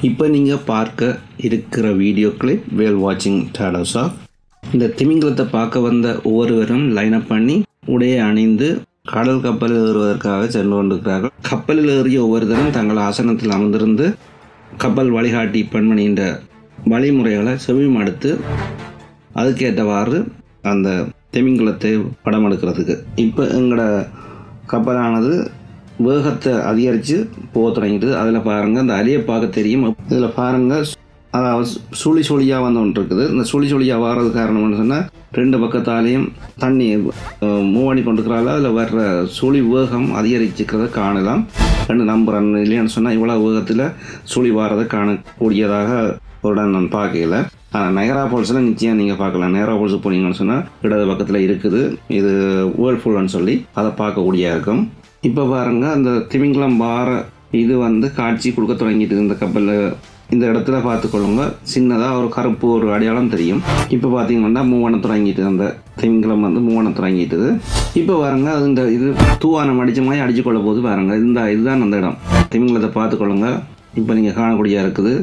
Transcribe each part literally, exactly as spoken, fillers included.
இப்போ நீங்கள் பார்க்க இருக்கிற வீடியோ கிளிப் வேல் வாட்சிங் டாடோஸ் ஆஃப். இந்த திமிங்கலத்தை பார்க்க வந்த ஒவ்வொருவரும் லைனப் பண்ணி உடையை அணிந்து கடல் கப்பலில் ஏறுவதற்காக சென்று கொண்டிருக்கிறார்கள். கப்பலில் ஏறிய ஒவ்வொருத்தரும் தங்கள் ஆசனத்தில் அமர்ந்திருந்து கப்பல் வழிகாட்டி பெண்மணின்ற வழிமுறைகளை செவிமடுத்து அதுக்கேற்றவாறு அந்த திமிங்கலத்தை படம் எடுக்கிறதுக்கு இப்போ எங்களோட கப்பலானது வேகத்தை அதிகரித்து போக தொடங்கிட்டு அதில் பாருங்கள் இந்த அலையை பார்க்க தெரியும். இதில் பாருங்கள் அதாவது சுழி சுழியாக வந்து ஒன்று இருக்குது. இந்த சுழி சுழியாக வர்றது காரணம்னு சொன்னால் ரெண்டு பக்கத்தாலேயும் தண்ணி மூவ் பண்ணி கொண்டிருக்கிறால அதில் வர்ற சுழி வேகம் அதிகரிச்சுக்கிறத காணலாம். ரெண்டு நம்புறேன் இல்லையான்னு சொன்னால் இவ்வளோ வேகத்தில் சுழி வாரதை காணக்கூடியதாக ஒரு நான் பார்க்கல. ஆனால் நயரா ஃபால்ஸில் நிச்சயம் நீங்கள் பார்க்கலாம். நயரா ஃபால்ஸுக்கு போனீங்கன்னு சொன்னால் இடது பக்கத்தில் இருக்குது. இது வேர்ல்ஃபுல்னு சொல்லி அதை பார்க்கக்கூடியதாக இருக்கும். இப்போ பாருங்கள் அந்த திமிங்கலம் வார இது வந்து காட்சி கொடுக்க தொடங்கிட்டு இந்த கப்பலில் இந்த இடத்துல பார்த்துக்கொள்ளுங்க. சின்னதாக ஒரு கருப்பு ஒரு அடையாளம் தெரியும். இப்போ பார்த்தீங்கன்னா மூவனை தொடங்கிட்டு அந்த திமிங்கலம் வந்து மூவனை தொடங்கிட்டுது. இப்போ பாருங்க அது இந்த இது தூவானம் அடித்த மாதிரி அடிச்சு கொள்ள போது பாருங்க. இந்த இதுதான் அந்த இடம். திமிங்கலத்தை பார்த்துக்கொள்ளுங்க. இப்போ நீங்கள் காணக்கூடியதாக இருக்குது.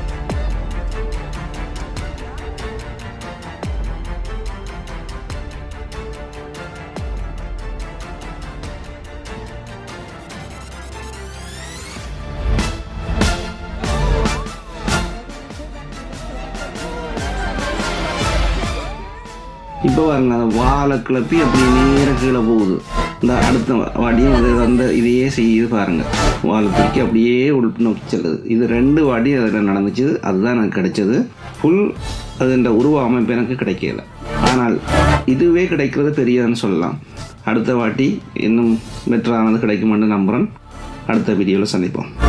இப்போ பாருங்க அந்த வாழை கிளப்பி அப்படி நேர கீழே போகுது. இந்த அடுத்த வாடியும் அது வந்து இதையே செய்யுது பாருங்கள். வாழை தூக்கி அப்படியே உள்பு நோக்கி செல்லுது. இது ரெண்டு வாடி அதில் நடந்துச்சு. அதுதான் எனக்கு கிடைச்சது. ஃபுல் அதுன்ற உருவ அமைப்பு எனக்கு கிடைக்கல. ஆனால் இதுவே கிடைக்கிறது பெரியதுன்னு சொல்லலாம். அடுத்த வாட்டி இன்னும் பெட்டரானது கிடைக்குமென்று நம்புகிறேன். அடுத்த வீடியோவில் சந்திப்போம்.